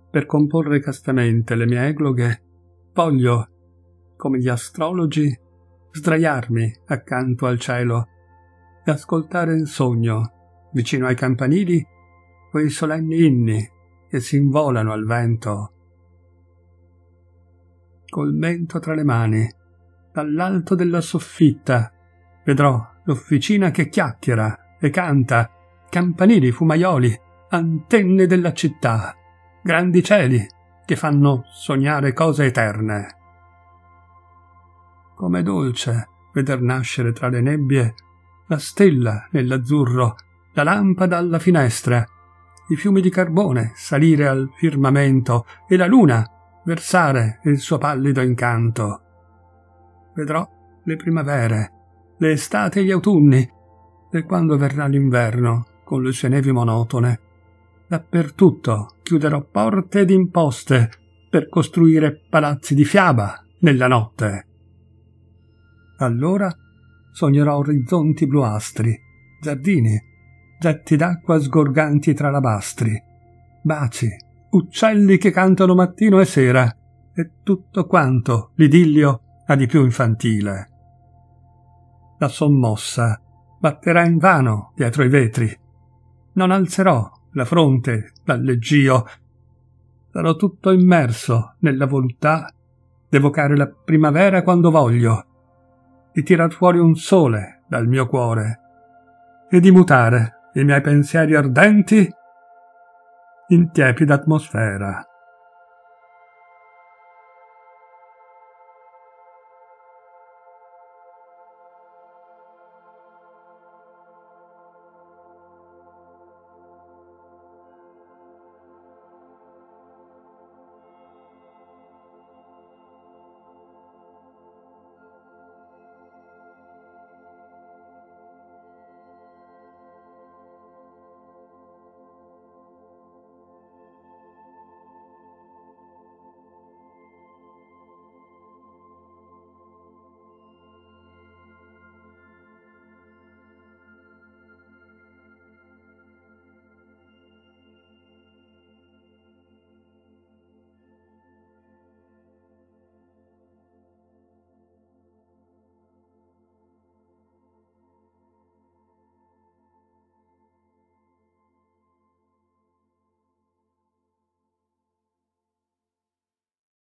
per comporre castamente le mie egloghe, voglio, come gli astrologi, sdraiarmi accanto al cielo e ascoltare in sogno, vicino ai campanili, quei solenni inni che si involano al vento. Col mento tra le mani, dall'alto della soffitta, vedrò l'officina che chiacchiera e canta, campanili fumaioli, antenne della città, grandi cieli che fanno sognare cose eterne. Com'è dolce veder nascere tra le nebbie la stella nell'azzurro, la lampada alla finestra, i fiumi di carbone salire al firmamento e la luna versare il suo pallido incanto. Vedrò le primavere, le estati e gli autunni, e quando verrà l'inverno con le sue nevi monotone, dappertutto chiuderò porte ed imposte per costruire palazzi di fiaba nella notte. Allora sognerò orizzonti bluastri, giardini, getti d'acqua sgorganti tra labastri, baci, uccelli che cantano mattino e sera, e tutto quanto l'idillio ha di più infantile. La sommossa batterà invano dietro i vetri. Non alzerò la fronte dal leggio. Sarò tutto immerso nella voluttà d'evocare la primavera quando voglio, di tirar fuori un sole dal mio cuore e di mutare i miei pensieri ardenti in tiepida atmosfera.